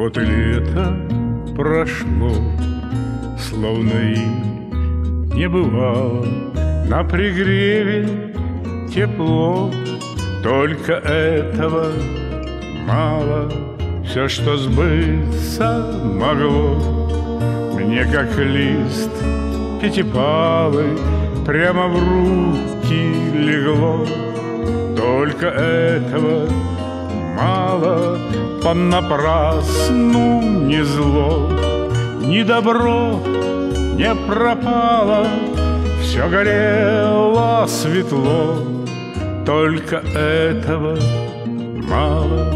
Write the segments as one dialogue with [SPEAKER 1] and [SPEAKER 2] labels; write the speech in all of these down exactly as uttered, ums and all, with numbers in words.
[SPEAKER 1] Вот и лето прошло, словно и не бывало. На пригреве тепло, только этого мало. Все, что сбыться могло, мне как лист пятипалый прямо в руки легло. Только этого мало, понапрасну ни зло, ни добро не пропало, все горело светло, только этого мало.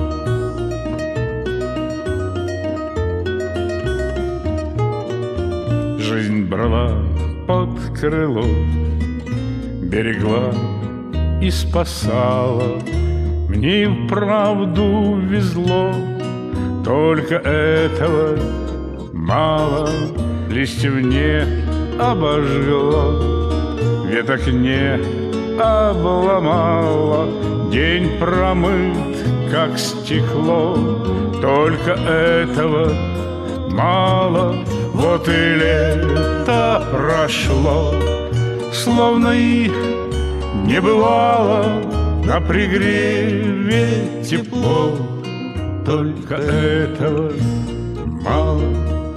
[SPEAKER 1] Жизнь брала под крыло, берегла и спасала. Мне и вправду везло, только этого мало. Листьев не обожгло, веток не обломало. День промыт, как стекло, только этого мало. Вот и лето прошло, словно и не бывало. На пригреве тепло, только этого мало.